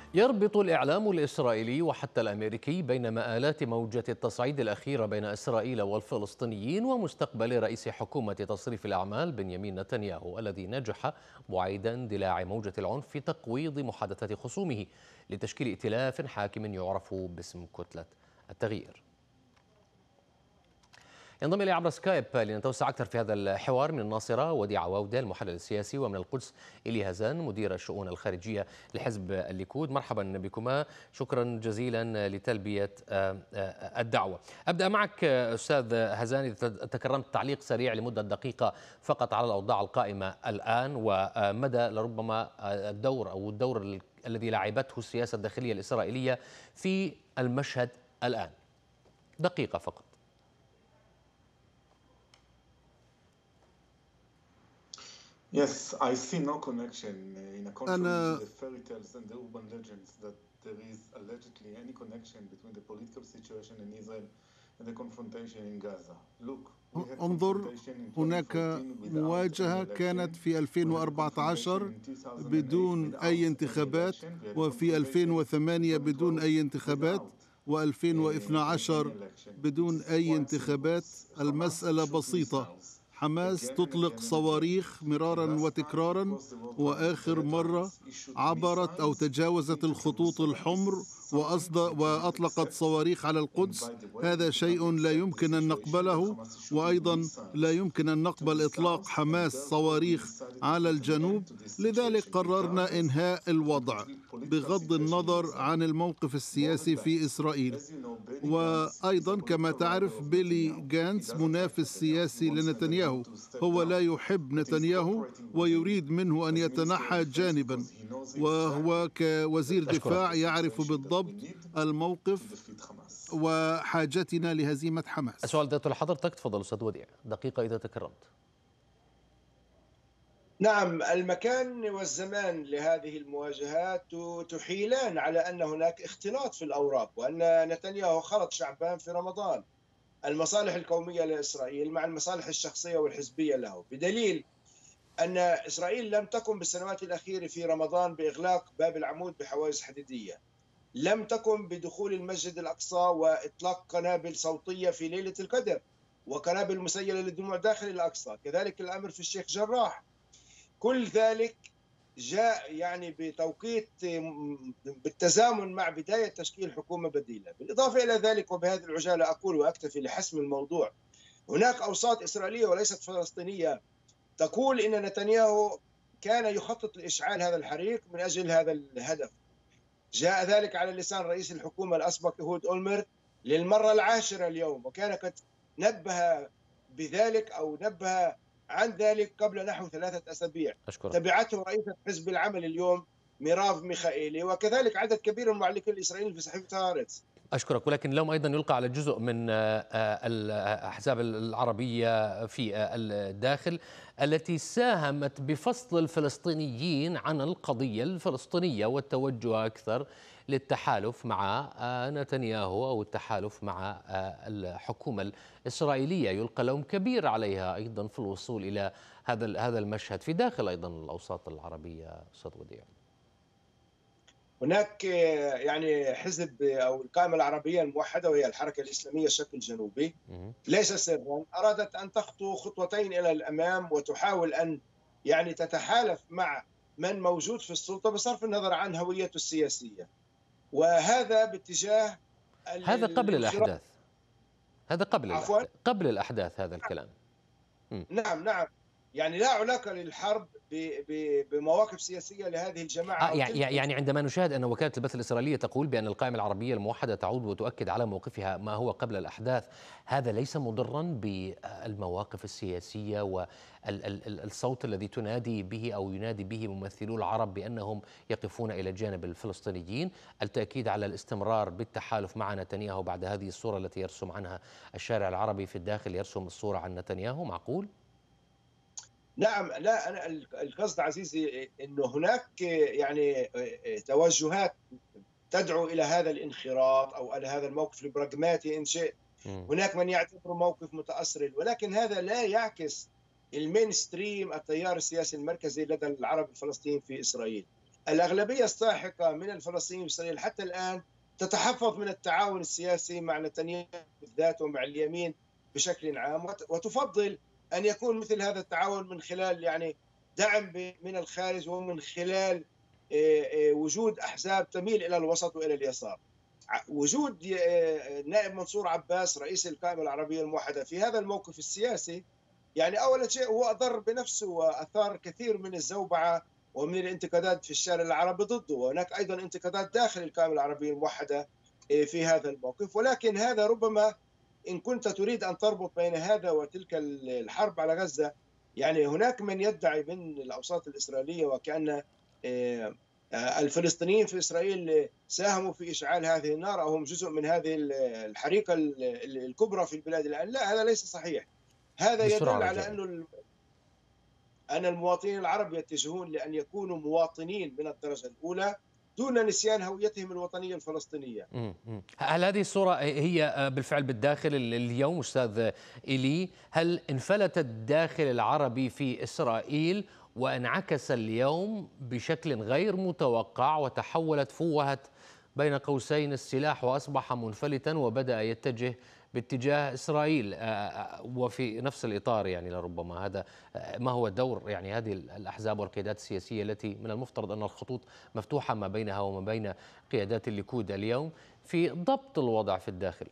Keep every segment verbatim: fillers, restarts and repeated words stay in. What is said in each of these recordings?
يربط الإعلام الإسرائيلي وحتى الأمريكي بين مآلات موجة التصعيد الأخيرة بين إسرائيل والفلسطينيين ومستقبل رئيس حكومة تصريف الأعمال بنيامين نتنياهو الذي نجح بعيدا اندلاع موجة العنف في تقويض محادثات خصومه لتشكيل ائتلاف حاكم يعرف باسم كتلة التغيير. ينضم إلي عبر سكايب لنتوسع أكثر في هذا الحوار من الناصرة وديع عودة المحلل السياسي، ومن القدس إلي هزان مدير الشؤون الخارجية لحزب الليكود. مرحبا بكما، شكرا جزيلا لتلبية الدعوة. أبدأ معك أستاذ هزان، إذا تكرمت تعليق سريع لمدة دقيقة فقط على الأوضاع القائمة الآن ومدى لربما الدور أو الدور الذي لعبته السياسة الداخلية الإسرائيلية في المشهد الآن. دقيقة فقط. Yes, I see no connection in a contrary to the fairy tales and the urban legends that there is allegedly any connection between the political situation in Israel and the confrontation in Gaza. Look, انظر، هناك مواجهة كانت في ألفين وأربعة عشر بدون أي انتخابات، وفي ألفين وثمانية بدون أي انتخابات، وألفين واثني عشر بدون أي انتخابات. المسألة بسيطة، حماس تطلق صواريخ مرارا وتكرارا، وآخر مرة عبرت أو تجاوزت الخطوط الحمر وأطلقت صواريخ على القدس. هذا شيء لا يمكن أن نقبله، وأيضا لا يمكن أن نقبل إطلاق حماس صواريخ على الجنوب. لذلك قررنا إنهاء الوضع بغض النظر عن الموقف السياسي في إسرائيل. وأيضا كما تعرف بيلي غانتس منافس سياسي لنتنياهو، هو لا يحب نتنياهو ويريد منه أن يتنحى جانبا، وهو كوزير دفاع يعرف بالضبط الموقف وحاجتنا لهزيمة حماس. السؤال ذات لحضرتك، تفضل أستاذ وديع، دقيقة إذا تكرمت. نعم، المكان والزمان لهذه المواجهات تحيلان على أن هناك اختلاط في الأوراق، وأن نتنياهو خلط شعبان في رمضان، المصالح القومية لإسرائيل مع المصالح الشخصية والحزبية له، بدليل أن إسرائيل لم تقم بالسنوات الأخيرة في رمضان بإغلاق باب العمود بحواجز حديدية، لم تقم بدخول المسجد الأقصى وإطلاق قنابل صوتية في ليلة القدر وقنابل مسيلة للدموع داخل الأقصى، كذلك الأمر في الشيخ جراح. كل ذلك جاء يعني بتوقيت بالتزامن مع بداية تشكيل حكومة بديلة. بالإضافة إلى ذلك، وبهذه العجالة أقول وأكتفي لحسم الموضوع، هناك أوساط إسرائيلية وليست فلسطينية تقول إن نتنياهو كان يخطط لإشعال هذا الحريق من أجل هذا الهدف. جاء ذلك على لسان رئيس الحكومة الأسبق إهود أولمرت للمرة العاشرة اليوم، وكان قد نبه بذلك أو نبه عن ذلك قبل نحو ثلاثة أسابيع. أشكرك. تبعته رئيسة حزب العمل اليوم ميراف ميخائيلي، وكذلك عدد كبير من المعلقين الإسرائيليين في صحيفة هارتز. أشكرك. ولكن اليوم أيضا يلقى على جزء من الأحزاب العربية في الداخل التي ساهمت بفصل الفلسطينيين عن القضية الفلسطينية والتوجه أكثر للتحالف مع نتنياهو أو التحالف مع الحكومة الإسرائيلية. يلقى لوم كبير عليها أيضا في الوصول إلى هذا هذا المشهد في داخل أيضا الأوساط العربية. أستاذ وديع، هناك يعني حزب أو القائمة العربية الموحدة وهي الحركة الإسلامية الشق الجنوبي، ليس سرا أرادت أن تخطو خطوتين إلى الأمام وتحاول أن يعني تتحالف مع من موجود في السلطة بصرف النظر عن هويته السياسية، وهذا باتجاه هذا قبل الأحداث هذا قبل عفوا الأحداث. قبل الأحداث هذا الكلام. م. نعم نعم يعني لا علاقة للحرب بمواقف سياسية لهذه الجماعة. آه يعني عندما نشاهد أن وكالة البث الإسرائيلية تقول بأن القائمة العربية الموحدة تعود وتؤكد على موقفها ما هو قبل الأحداث، هذا ليس مضرا بالمواقف السياسية والصوت الذي تنادي به أو ينادي به ممثلو العرب بأنهم يقفون إلى جانب الفلسطينيين؟ التأكيد على الاستمرار بالتحالف مع نتنياهو بعد هذه الصورة التي يرسم عنها الشارع العربي في الداخل، يرسم الصورة عن نتنياهو، معقول؟ نعم، لا أنا القصد عزيزي أنه هناك يعني توجهات تدعو إلى هذا الانخراط أو إلى هذا الموقف البراغماتي إن شئت. هناك من يعتبره موقف متأصل، ولكن هذا لا يعكس المين ستريم التيار السياسي المركزي لدى العرب الفلسطينيين في إسرائيل. الأغلبية الساحقة من الفلسطينيين في إسرائيل حتى الآن تتحفظ من التعاون السياسي مع نتنياهو بالذات ومع اليمين بشكل عام، وتفضل أن يكون مثل هذا التعاون من خلال يعني دعم من الخارج ومن خلال وجود أحزاب تميل إلى الوسط وإلى اليسار. وجود نائب منصور عباس رئيس القائمة العربية الموحدة في هذا الموقف السياسي يعني أول شيء هو أضر بنفسه وأثار كثير من الزوبعة ومن الانتقادات في الشارع العربي ضده، وهناك أيضا انتقادات داخل القائمة العربية الموحدة في هذا الموقف. ولكن هذا ربما إن كنت تريد أن تربط بين هذا وتلك الحرب على غزة، يعني هناك من يدعي من الأوساط الإسرائيلية وكأن الفلسطينيين في إسرائيل ساهموا في إشعال هذه النار أو هم جزء من هذه الحريقة الكبرى في البلاد الآن. لا، هذا ليس صحيح. هذا يدل على أنه أن المواطنين العرب يتجهون لأن يكونوا مواطنين من الدرجة الأولى دون نسيان هويتهم الوطنية الفلسطينية. هل هذه الصورة هي بالفعل بالداخل اليوم أستاذ إيلي؟ هل انفلت الداخل العربي في إسرائيل وانعكس اليوم بشكل غير متوقع وتحولت فوهة بين قوسين السلاح وأصبح منفلتا وبدأ يتجه باتجاه إسرائيل؟ وفي نفس الإطار يعني لربما هذا ما هو دور يعني هذه الأحزاب والقيادات السياسية التي من المفترض أن الخطوط مفتوحة ما بينها وما بين قيادات الليكود اليوم في ضبط الوضع في الداخل؟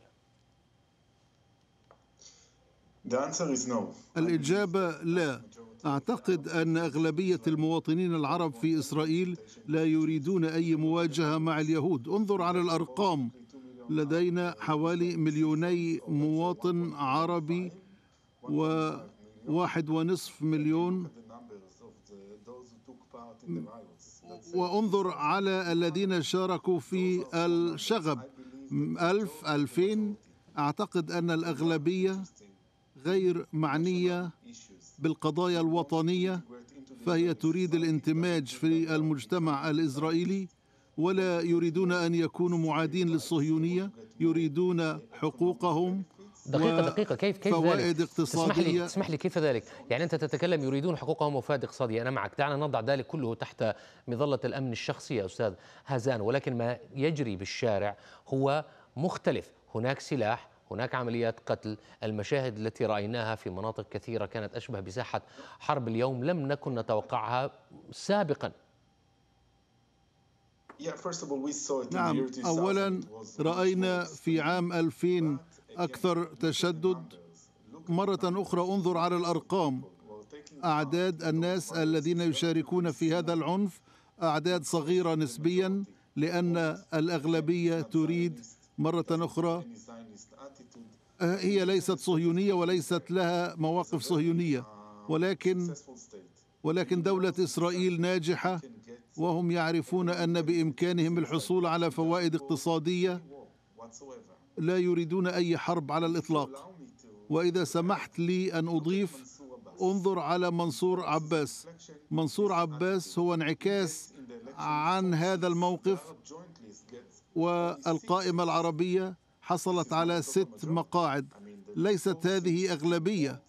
الإجابة لا. أعتقد أن أغلبية المواطنين العرب في إسرائيل لا يريدون أي مواجهة مع اليهود. انظر على الأرقام، لدينا حوالي مليوني مواطن عربي وواحد ونصف مليون، وانظر على الذين شاركوا في الشغب ألف ألفين. أعتقد أن الأغلبية غير معنية بالقضايا الوطنية، فهي تريد الاندماج في المجتمع الإسرائيلي ولا يريدون أن يكونوا معادين للصهيونية، يريدون حقوقهم. دقيقة دقيقة كيف كيف فوائد ذلك؟ اقتصادية. تسمح لي تسمح لي كيف ذلك؟ يعني أنت تتكلم يريدون حقوقهم وفوائد اقتصادية، أنا معك، دعنا نضع ذلك كله تحت مظلة الأمن الشخصي يا أستاذ هازان، ولكن ما يجري بالشارع هو مختلف. هناك سلاح، هناك عمليات قتل، المشاهد التي رأيناها في مناطق كثيرة كانت أشبه بساحة حرب اليوم لم نكن نتوقعها سابقا. نعم، أولا رأينا في عام ألفين أكثر تشدد. مرة أخرى انظر على الأرقام، أعداد الناس الذين يشاركون في هذا العنف أعداد صغيرة نسبيا، لأن الأغلبية تريد مرة أخرى، هي ليست صهيونية وليست لها مواقف صهيونية، ولكن ولكن دولة إسرائيل ناجحة وهم يعرفون أن بإمكانهم الحصول على فوائد اقتصادية، لا يريدون أي حرب على الإطلاق. وإذا سمحت لي أن أضيف، انظر على منصور عباس. منصور عباس هو انعكاس عن هذا الموقف، والقائمة العربية حصلت على ست مقاعد. ليست هذه أغلبية،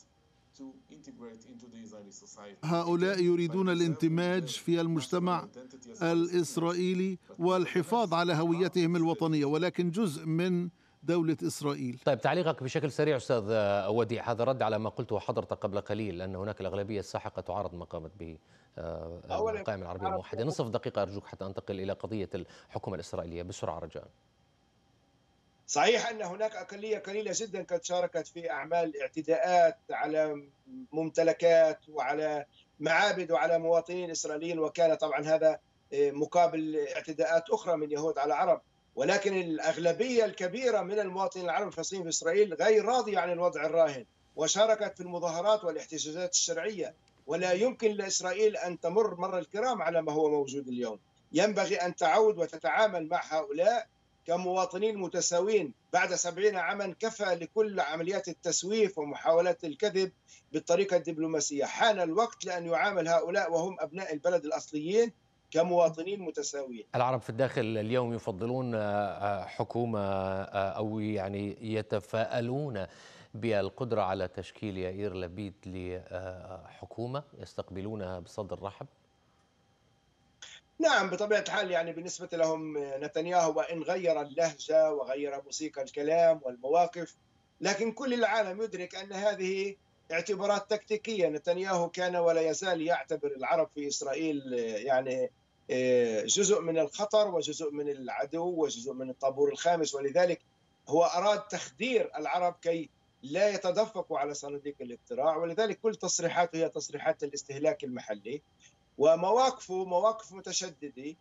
هؤلاء يريدون الاندماج في المجتمع الإسرائيلي والحفاظ على هويتهم الوطنية، ولكن جزء من دولة إسرائيل. طيب تعليقك بشكل سريع أستاذ وديع، هذا رد على ما قلته حضرتك قبل قليل أن هناك الأغلبية الساحقة تعارض ما قامت به القائمة العربية الموحدة. نصف دقيقة أرجوك حتى أنتقل إلى قضية الحكومة الإسرائيلية بسرعة رجاء. صحيح أن هناك أقلية قليلة جدا قد شاركت في أعمال اعتداءات على ممتلكات وعلى معابد وعلى مواطنين إسرائيليين، وكان طبعا هذا مقابل اعتداءات أخرى من يهود على عرب. ولكن الأغلبية الكبيرة من المواطنين العرب الفلسطينيين في إسرائيل غير راضية عن الوضع الراهن، وشاركت في المظاهرات والاحتجاجات الشرعية. ولا يمكن لإسرائيل أن تمر مر الكرام على ما هو موجود اليوم. ينبغي أن تعود وتتعامل مع هؤلاء كمواطنين متساوين. بعد سبعين عاما كفى لكل عمليات التسويف ومحاولات الكذب بالطريقة الدبلوماسية. حان الوقت لأن يعامل هؤلاء وهم أبناء البلد الأصليين كمواطنين متساويين. العرب في الداخل اليوم يفضلون حكومة أو يعني يتفائلون بالقدرة على تشكيل يائير لبيد لحكومة يستقبلونها بصدر رحب؟ نعم بطبيعة الحال، يعني بالنسبة لهم نتنياهو وإن غير اللهجة وغير موسيقى الكلام والمواقف، لكن كل العالم يدرك أن هذه اعتبارات تكتيكية. نتنياهو كان ولا يزال يعتبر العرب في إسرائيل يعني جزء من الخطر وجزء من العدو وجزء من الطابور الخامس، ولذلك هو أراد تخدير العرب كي لا يتدفقوا على صناديق الاقتراع، ولذلك كل تصريحاته هي تصريحات الاستهلاك المحلي ومواقفه مواقف متشددة.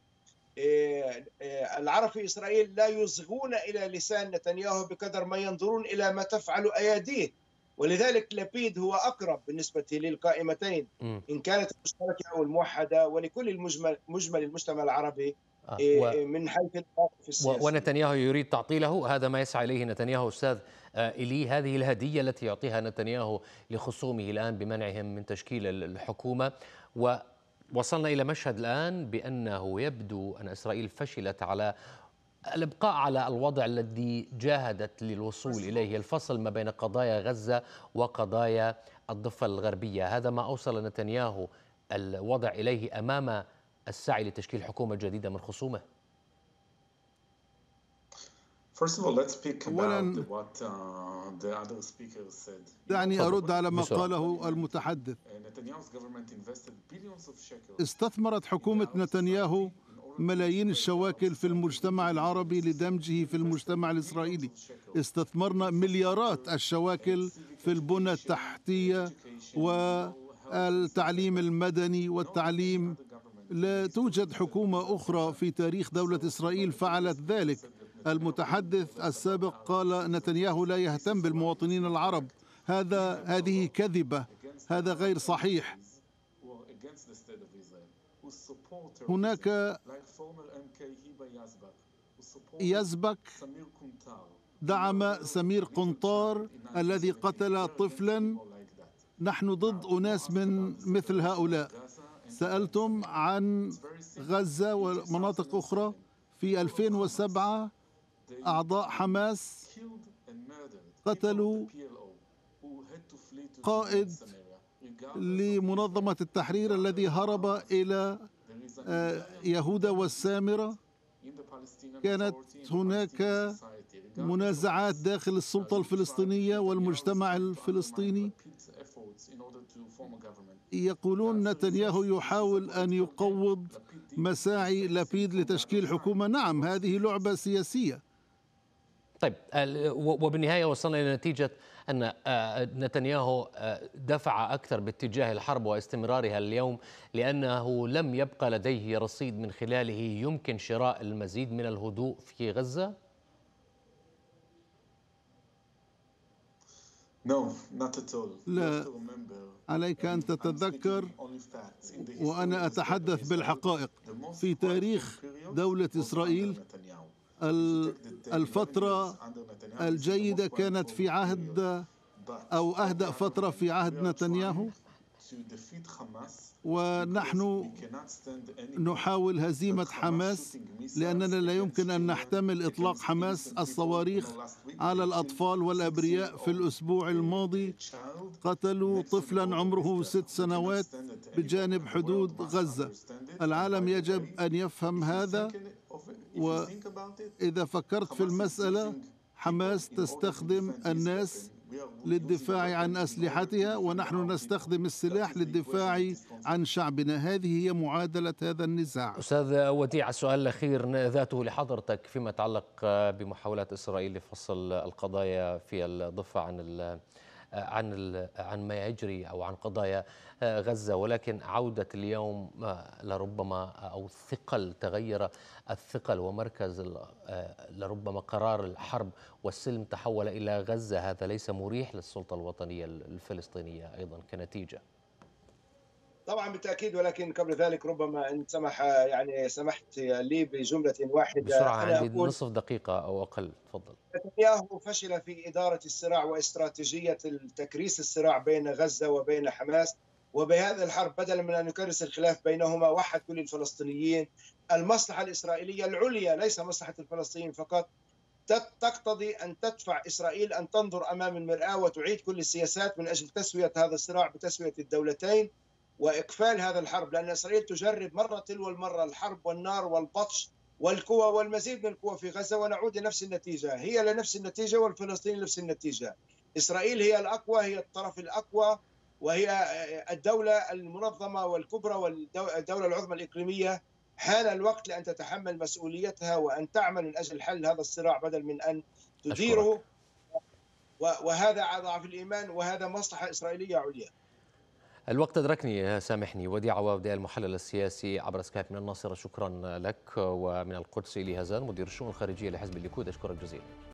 العرب في إسرائيل لا يصغون إلى لسان نتنياهو بقدر ما ينظرون إلى ما تفعل أيديه، ولذلك لبيد هو أقرب بالنسبة للقائمتين إن كانت المشتركة أو الموحدة ولكل المجمل مجمل المجتمع العربي آه من حيث المواقف السياسية. ونتنياهو يريد تعطيله، هذا ما يسعى إليه نتنياهو. أستاذ إيلي، هذه الهدية التي يعطيها نتنياهو لخصومه الآن بمنعهم من تشكيل الحكومة، ووصلنا إلى مشهد الآن بأنه يبدو أن إسرائيل فشلت على الإبقاء على الوضع الذي جاهدت للوصول إليه، الفصل ما بين قضايا غزة وقضايا الضفة الغربية. هذا ما أوصل نتنياهو الوضع إليه أمام السعي لتشكيل حكومة جديدة من خصومه. أولا دعني أرد على ما قاله المتحدث. استثمرت حكومة نتنياهو ملايين الشواكل في المجتمع العربي لدمجه في المجتمع الإسرائيلي. استثمرنا مليارات الشواكل في البنى التحتية والتعليم المدني والتعليم. لا توجد حكومة أخرى في تاريخ دولة إسرائيل فعلت ذلك. المتحدث السابق قال نتنياهو لا يهتم بالمواطنين العرب. هذا هذه كذبة، هذا غير صحيح. هناك يزبك دعم سمير قنطار الذي قتل طفلا. نحن ضد أناس من مثل هؤلاء. سألتم عن غزة ومناطق أخرى. في ألفين وسبعة أعضاء حماس قتلوا قائد لمنظمة التحرير الذي هرب إلى يهودا والسامرة. كانت هناك منازعات داخل السلطة الفلسطينية والمجتمع الفلسطيني. يقولون نتنياهو يحاول أن يقوض مساعي لبيد لتشكيل حكومة. نعم، هذه لعبة سياسية. طيب، وبالنهاية وصلنا إلى نتيجة أن نتنياهو دفع أكثر باتجاه الحرب واستمرارها اليوم لأنه لم يبقى لديه رصيد من خلاله يمكن شراء المزيد من الهدوء في غزة؟ لا، عليك أن تتذكر، وأنا أتحدث بالحقائق، في تاريخ دولة إسرائيل الفترة الجيدة كانت في عهد أو أهدأ فترة في عهد نتنياهو، ونحن نحاول هزيمة حماس لأننا لا يمكن أن نحتمل إطلاق حماس الصواريخ على الأطفال والأبرياء. في الأسبوع الماضي قتلوا طفلا عمره ست سنوات بجانب حدود غزة. العالم يجب أن يفهم هذا. وإذا فكرت في المسألة، حماس تستخدم الناس للدفاع عن أسلحتها، ونحن نستخدم السلاح للدفاع عن شعبنا. هذه هي معادلة هذا النزاع. أستاذ وديع، السؤال الأخير ذاته لحضرتك فيما يتعلق بمحاولات إسرائيل لفصل القضايا في الضفة عن ال عن ال عن ما يجري أو عن قضايا غزة، ولكن عودة اليوم لربما أو الثقل، تغير الثقل ومركز لربما قرار الحرب والسلم تحول إلى غزة. هذا ليس مريح للسلطة الوطنية الفلسطينية أيضا كنتيجة. طبعا بالتأكيد، ولكن قبل ذلك ربما إن سمح يعني سمحت لي بجملة واحدة بسرعة، عندي نصف دقيقة أو أقل، تفضل. نتنياهو فشل في إدارة الصراع واستراتيجية تكريس الصراع بين غزة وبين حماس، وبهذا الحرب بدلا من أن يكرس الخلاف بينهما وحد كل الفلسطينيين. المصلحة الإسرائيلية العليا ليس مصلحة الفلسطينيين فقط، تقتضي أن تدفع إسرائيل أن تنظر أمام المرآة وتعيد كل السياسات من أجل تسوية هذا الصراع بتسوية الدولتين. وإقفال هذا الحرب، لأن إسرائيل تجرب مرة تلو المرة الحرب والنار والبطش والقوى والمزيد من القوى في غزة، ونعود لنفس النتيجة، هي لنفس النتيجة والفلسطينيين نفس النتيجة. إسرائيل هي الأقوى، هي الطرف الأقوى، وهي الدولة المنظمة والكبرى والدولة العظمى الإقليمية. حان الوقت لأن تتحمل مسؤوليتها وأن تعمل من أجل حل هذا الصراع بدل من أن تديره. وهذا ضعف الإيمان، وهذا مصلحة إسرائيلية عليا. الوقت أدركني، سامحني. وديع عواودة المحلل السياسي عبر سكايب من الناصرة، شكرا لك. ومن القدس إلي هزان مدير الشؤون الخارجية لحزب الليكود، أشكرك جزيلا.